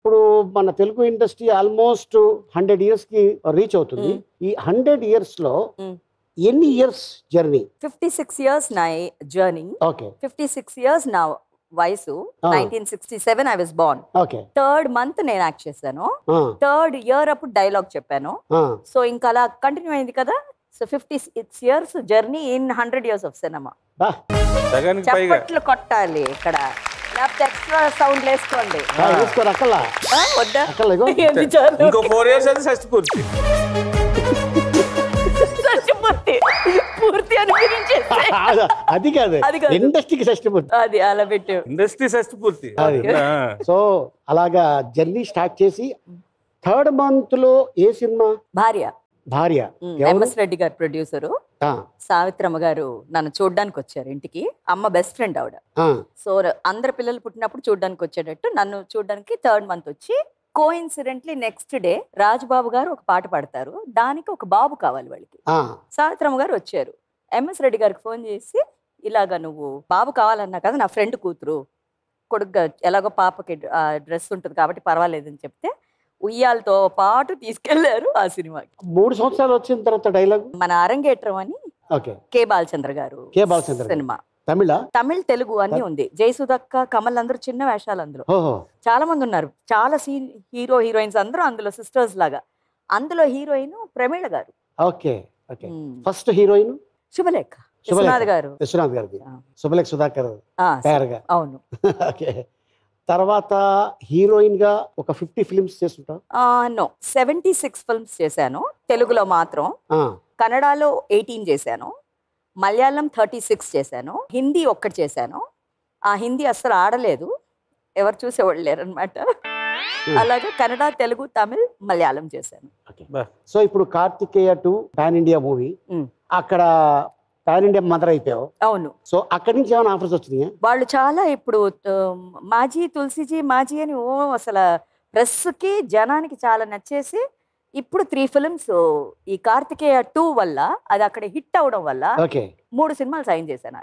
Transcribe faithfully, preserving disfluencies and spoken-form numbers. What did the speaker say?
ఇప్పుడు మన Telugu industry almost hundred years కి రీచ్ అవుతుంది. ఈ హండ్రెడ్ ఇయర్స్ లో ఎన్ని years journey? Fifty six years నా journey. Okay. Fifty six years నా వయసు. Nineteen sixty seven I was born. Okay. Third month నేను యాక్ట్ చేశాను. థర్డ్ ఇయర్ అప్పుడు డైలాగ్ చెప్పాను. సో ఇంకా అలా కంటిన్యూ అయింది కదా. So fifty six years journey in hundred years of cinema. చప్పట్లు కొట్టాలి ఇక్కడ, లేకపోతే ఎక్స్ట్రా సౌండ్ వేసుకోండి. ఇంకో ఫోర్ ఇయర్స్ అది షష్టి పూర్తి. పూర్తి పూర్తి అనిపించేసి అది కాదు, ఇండస్ట్రీకి షష్టి పూర్తి. అది అలా పెట్టు, ఇండస్ట్రీ షష్టి పూర్తి. సో అలాగా జర్నీ స్టార్ట్ చేసి థర్డ్ మంత్ లో ఏ సినిమా? భార్య. భార్య ఎంఎస్ రెడ్డి గారు ప్రొడ్యూసరు. సావిత్రమ్మ గారు నన్ను చూడడానికి వచ్చారు ఇంటికి. అమ్మ బెస్ట్ ఫ్రెండ్ ఆవిడ. సో అందరు పిల్లలు పుట్టినప్పుడు చూడడానికి వచ్చేటట్టు నన్ను చూడడానికి థర్డ్ మంత్ వచ్చి, కోఇన్సిడెంట్లీ నెక్స్ట్ డే రాజబాబు గారు ఒక పాట పాడతారు, దానికి ఒక బాబు కావాలి వాళ్ళకి. సావిత్రమ్మ గారు వచ్చారు. ఎంఎస్ రెడ్డి గారికి ఫోన్ చేసి, ఇలాగా నువ్వు బాబు కావాలన్నా కదా, నా ఫ్రెండ్ కూతురు కొడుకుగా ఎలాగో పాపకి డ్రెస్ ఉంటుంది కాబట్టి పర్వాలేదని చెప్తే ఉయ్యాలతో పాటు తీసుకెళ్లారు ఆ సినిమాకి. మూడు సంవత్సరాలు వచ్చిన తర్వాత డైలాగ్ మన అరంగేట్రం అని కె బాలచంద్ర గారు సినిమా. తమిళ తమిళ్ తెలుగు అన్ని ఉంది. జయసుదక్క, కమల్ అందరూ చిన్న వేషాలు అందులో. చాలా మంది ఉన్నారు, చాలా సీన్ హీరో హీరోయిన్స్ అందరూ అందులో సిస్టర్స్ లాగా. అందులో హీరోయిన్ ప్రమీళ గారు. Okay okay. First heroine Subhalekha Viswanath గారు. విశ్వనాథ్ గారిది శుభలేఖ సుధాకర్. అవును. ఓకే. తర్వాత హీరోయిన్ గా ఒక ఫిఫ్టీ ఫిల్మ్స్ చేస్తుంటా? నో, సెవెంటీ సిక్స్ ఫిల్మ్స్ చేశాను తెలుగులో మాత్రం. కన్నడలో ఎయిటీన్ చేశాను, మలయాళం థర్టీ సిక్స్ చేశాను, హిందీ ఒక్కటి చేశాను. ఆ హిందీ అస్సలు ఆడలేదు, ఎవరు చూసేవాళ్ళు లేరు అనమాట. అలాగే కన్నడ, తెలుగు, తమిళ్, మలయాళం చేశాను. సో ఇప్పుడు Karthikeya two pan India movie, అక్కడ పాన్ ఇండియా మదర్ అయిపోయావు. అవును. సో అక్కడి నుంచి ఏమైనా ఆఫర్స్ వచ్చినాయా? వాళ్ళు చాలా ఇప్పుడు మాజీ తులసిజీ మాజీ అని ఓ అసలు ప్రెస్కి జనానికి చాలా నచ్చేసి, ఇప్పుడు త్రీ ఫిల్మ్స్ ఈ కార్తికేయ టూ వల్ల అది అక్కడ హిట్ అవడం వల్ల మూడు సినిమాలు సైన్ చేశాను.